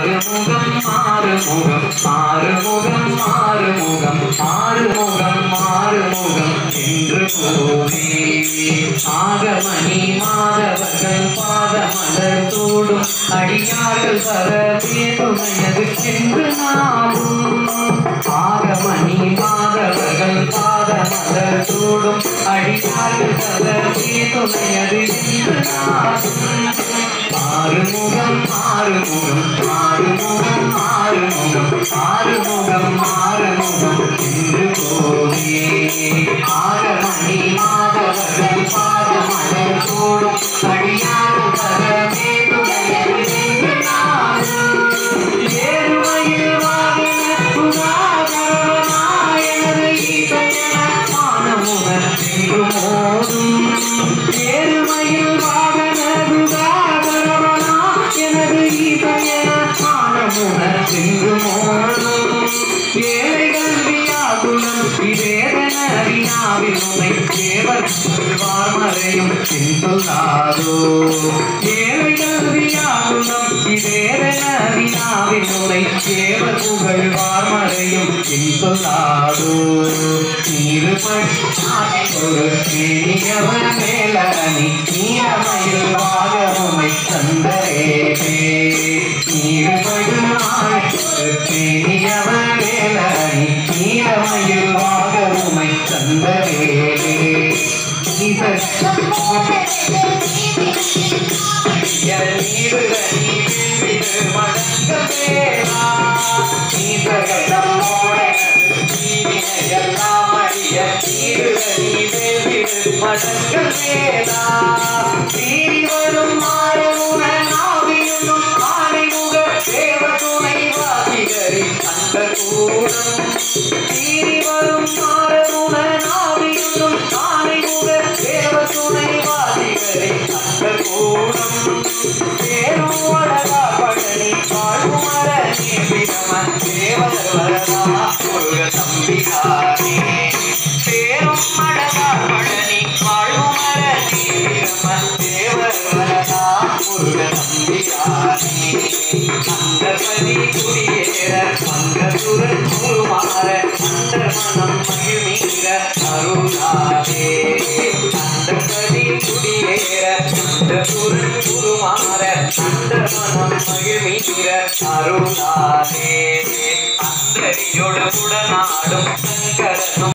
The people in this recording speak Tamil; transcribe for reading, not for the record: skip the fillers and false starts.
ஆறுமுகம் ஆறுமுகம் ஆறுமுகம் ஆறுமுகம் ஆறுமுகம் ஆறுமுகம் என்று போவே ஆகமணி மாதவர்கள் பாதமலர் தோடும் அடியார்கள் வரவேதுமையது என்று நாமும் ஆகமணி மாதவர்கள் பாதமலர் தோடும் அடியார்கள் வரவேதுமையது என்று நாமும் ஆறுமுகம் ஆறுமுகம் ஆறுமுகம் ஆறுமுகம் ஆறுமுகம் ஆறுமுகம் என்று போவே ஆகமணி மாதவர்கள் பாதமலர் தோடும் அடியார்கள் வரவேதுமையது என்று நாமும் ஏறுமையில் வாகன புகாகரவனாயனது ஈசன மானமுகன் என்று மோதும் ஏறுமையில் வாகன புகாகரவனாயனது ஈசன மானமுகன் என்று மோதும் ஏழைகள் வியாகுலம் விவேதன வினாவில் உமை தேவர் வாழ்மறையும் சொல்லாதோ ஏழைகள் வியாகுலம் விவேதன வினாவில் உமை தேவர் புகழ் வாழ்மறையும் சொல்லாதோ நீருபடி மேனியவன் மேலணி நீரமையில் வாகமுமை தந்தரேபே நீருபடும் மேனியவன் மேலணி நீரமையில் வாகமுமை தந்தரேபே வரும் மாறமுடன் ஆவியும் ஆணைமுக தேவ துணை வாசிகரி அந்த கூடம் தீரி வரும் மாறமுடன் ஆவியும் ஆணைமுக தேவ துணை வாசிகரி அந்த கூடம் தேரும் அழகா பழனி வாழ்மர நேபிரமன் தேவதர்வரதா முருக தம்பிகாரே தேரும் அழகா பழனி வாழ்மர நேபிரமன் தேவதர்வரதா முருக தம்பிகாரே அந்தபதி குடியேற மங்கசுரன் உருமாற அந்தர் மனம் மகிழ்மீர அருளாதே அந்தபதி குடியேற மங்கசுரன் உருமாற அந்தர் மனம் மகிழ்மீர அருளாதே அந்தரியோடு உடனாடும்